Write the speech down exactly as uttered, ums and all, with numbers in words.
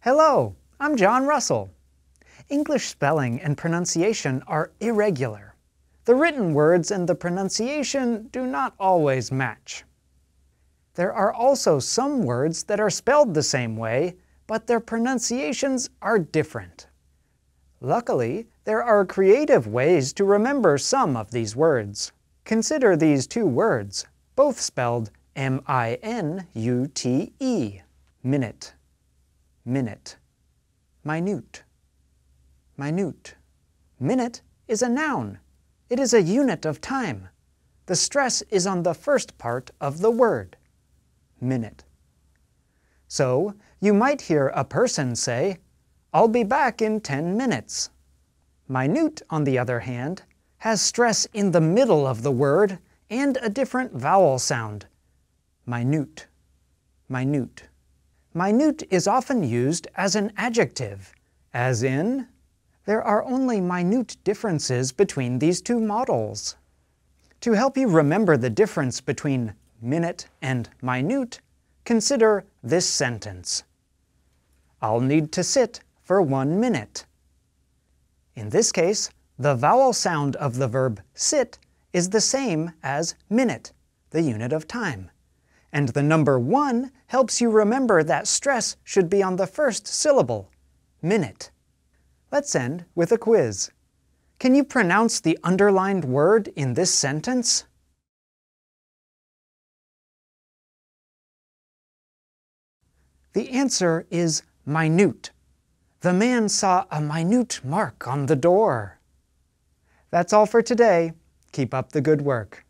Hello, I'm John Russell. English spelling and pronunciation are irregular. The written words and the pronunciation do not always match. There are also some words that are spelled the same way, but their pronunciations are different. Luckily, there are creative ways to remember some of these words. Consider these two words, both spelled M I N U T E, minute, minute, minute, minute. Minute is a noun. It is a unit of time. The stress is on the first part of the word, minute. So, you might hear a person say, "I'll be back in ten minutes." Minute, on the other hand, has stress in the middle of the word and a different vowel sound, minute, minute. Minute is often used as an adjective, as in, there are only minute differences between these two models. To help you remember the difference between minute and minute, consider this sentence. I'll need to sit for one minute. In this case, the vowel sound of the verb sit is the same as minute, the unit of time. And the number one helps you remember that stress should be on the first syllable, minute. Let's end with a quiz. Can you pronounce the underlined word in this sentence? The answer is minute. The man saw a minute mark on the door. That's all for today. Keep up the good work.